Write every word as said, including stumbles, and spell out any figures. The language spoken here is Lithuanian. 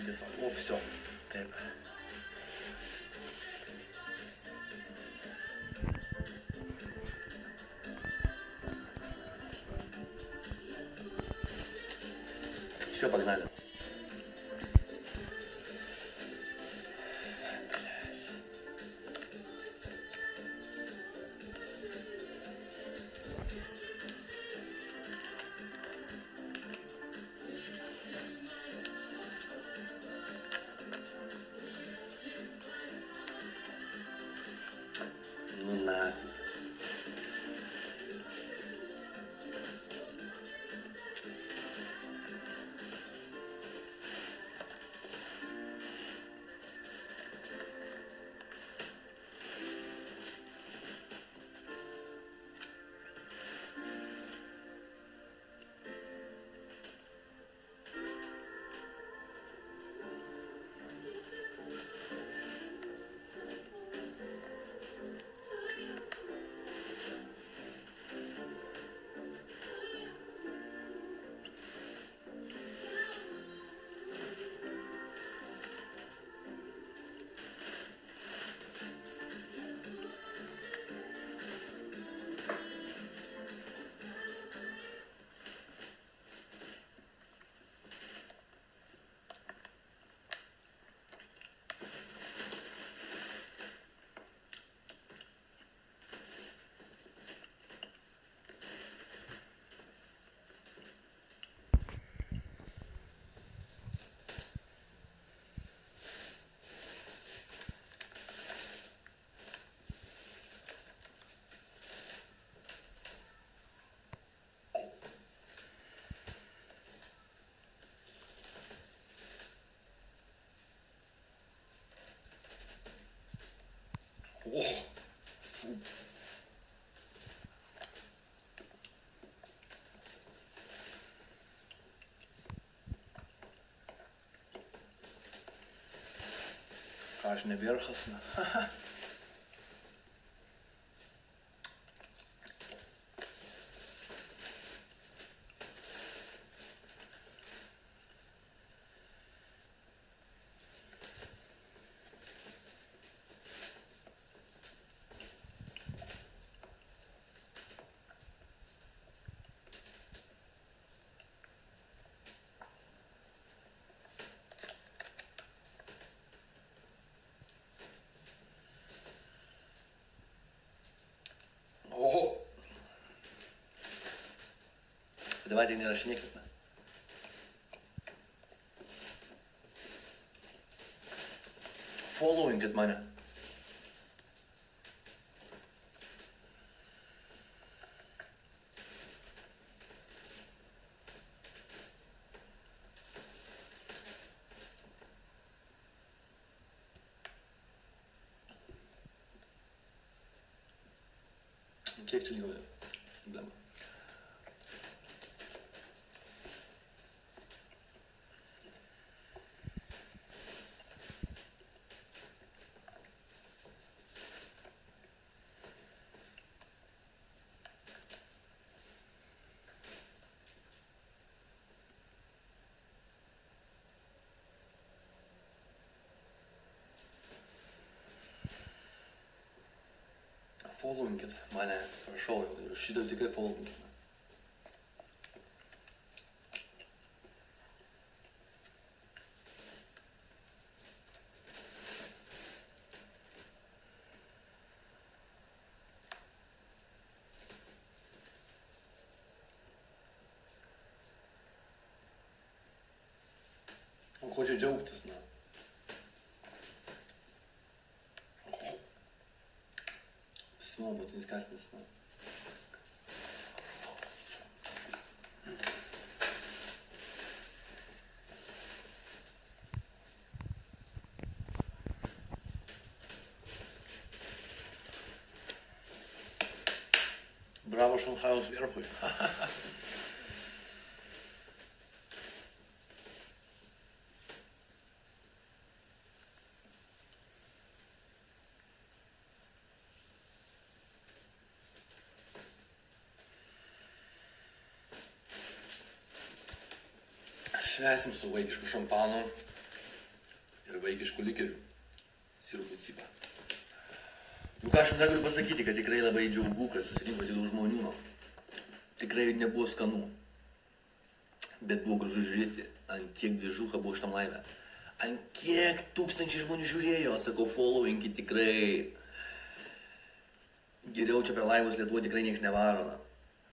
klausytis. O, psio. Taip. Все, погнали. Ну на. О, фу. Кашня верховна. Давайте не расшникнуть. Following dit meine. Kiek čia lygoja. Blema. Followingit mane, prašau jau, ir šitą tikrai followingit. O ko čia džiaugtis, na? Small but disgusting, no? Brawo, Шанхай сверху. Švęsim su vaikišku šampanu. ir vaikiškų likerių. Sirupų cypą. Nu ką aš jums negaliu pasakyti, kad tikrai labai džiaugu, kad susirinko tiek daug žmonių. Tikrai nebuvo skanu. Bet buvo gražu žiūrėti, ant kiek dvižuha buvo šitam laive. Ant kiek tūkstančiai žmonių žiūrėjo, sakau, followingi tikrai. Geriau čia per laivus Lietuvoje tikrai nieks nevaro.